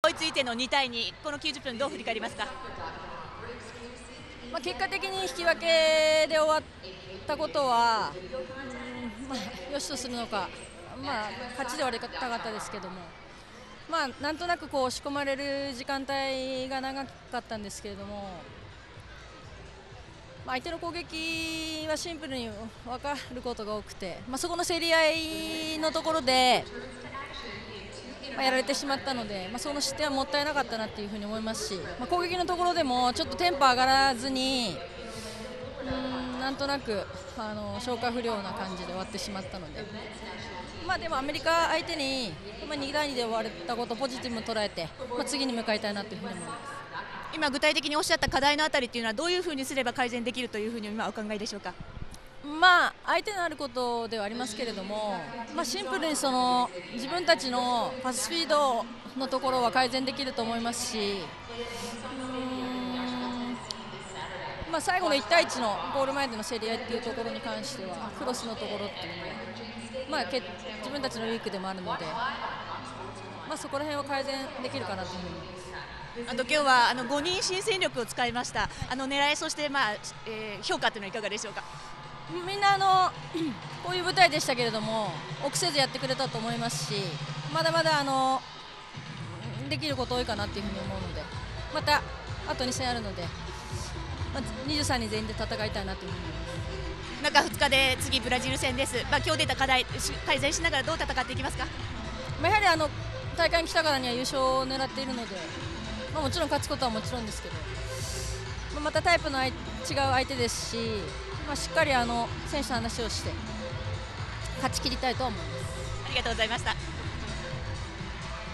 追いついての2対2、この90分どう振り返りますか？ 結果的に引き分けで終わったことは、よしとするのか、勝ちで終わりたかったですけども、なんとなく押し込まれる時間帯が長かったんですけれども、相手の攻撃はシンプルに分かることが多くて、そこの競り合いのところで、やられてしまったので、その失点はもったいなかったなというふうに思いますし、攻撃のところでもちょっとテンポ上がらずに、なんとなく消化不良な感じで終わってしまったので、でもアメリカ相手に2対2で終われたことをポジティブに捉えて、次に向かいたいなというふうに思います。 今具体的におっしゃった課題のあたりっていうのはどういうふうにすれば改善できるというふうに今お考えでしょうか？ 相手のあることではありますけれども、シンプルに自分たちのパススピードのところは改善できると思いますし、最後の1対1のゴール前での競り合いというところに関してはクロスのところっていうのは、自分たちのウィークでもあるので、そこら辺は改善できるかなというふうに思います。 あと今日は5人新戦力を使いました。狙い、そして、評価というのはいかがでしょうか？ みんなこういう舞台でしたけれども、臆せずやってくれたと思いますし、まだまだできること多いかなというふうに思うので、またあと2戦あるので、23人全員で戦いたいなというふうに思います。 中2日で次ブラジル戦です。今日出た課題改善しながらどう戦っていきますか？ やはり大会に来たからには優勝を狙っているので、もちろん勝つことはもちろんですけど、またタイプの違う相手ですし、しっかり選手と話をして勝ち切りたいとは思います。 ありがとうございました。